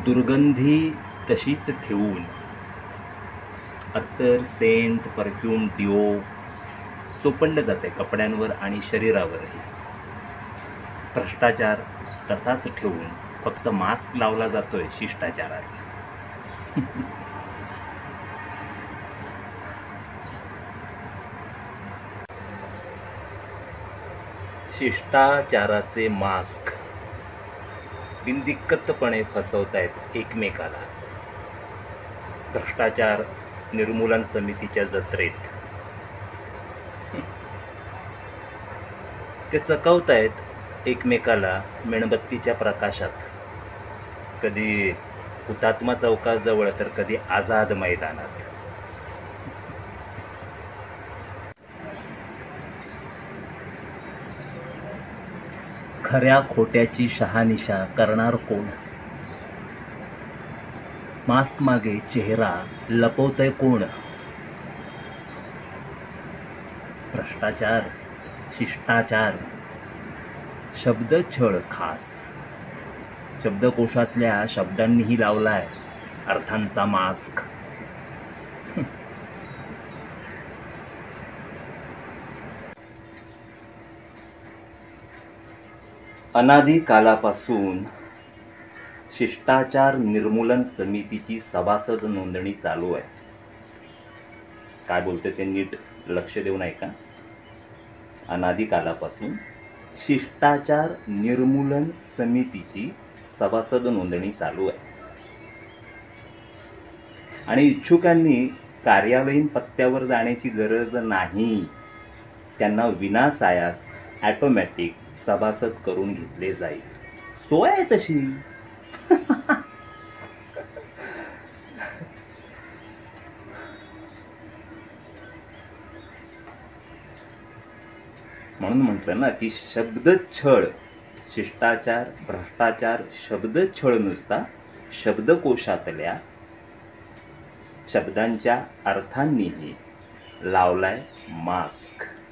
दुर्गंधी तशीच ठेवून अत्तर, सेंट, परफ्यूम, डिओ चोपडलं जाते कपड्यांवर आणि शरीरावरही. भ्रष्टाचार तसाच ठेवून फक्त मास्क लावला जातोय शिष्टाचाराचा. शिष्टाचाराचे मास्क बिनदिक्कतपणे फसवतायत एकमेकाला. भ्रष्टाचार निर्मूलन समितीच्या जत्रेत ते चकवतायत एकमेकाला मेणबत्तीच्या प्रकाशात. कधी हुतात्मा चौकाजवळ तर कधी आझाद मैदानात. खऱ्या खोट्याची शहानिशा करणार कोण? मास्क मागे चेहरा लपवतय कोण? भ्रष्टाचार, शिष्टाचार, शब्दछळ खास. शब्दकोशातल्या शब्दांनीही लावलाय अर्थांचा मास्क. अनादी कालापासून शिष्टाचार निर्मूलन समितीची सभासद नोंदणी चालू आहे. काय बोलते ते नीट लक्ष देऊन ऐका. अनादी कालापासून शिष्टाचार निर्मूलन समितीची सभासद नोंदणी चालू आहे आणि इच्छुकांनी कार्यालयीन पत्त्यावर जाण्याची गरज नाही. त्यांना विनासायास ऑटोमॅटिक सभासद करून घेतले जाईल. सोय आहे तशी. म्हणून म्हटलं ना की शब्दछळ, शिष्टाचार, भ्रष्टाचार, शब्दछळ नुसता शब्दकोशातल्या शब्दांच्या अर्थांनीही लावलाय मास्क.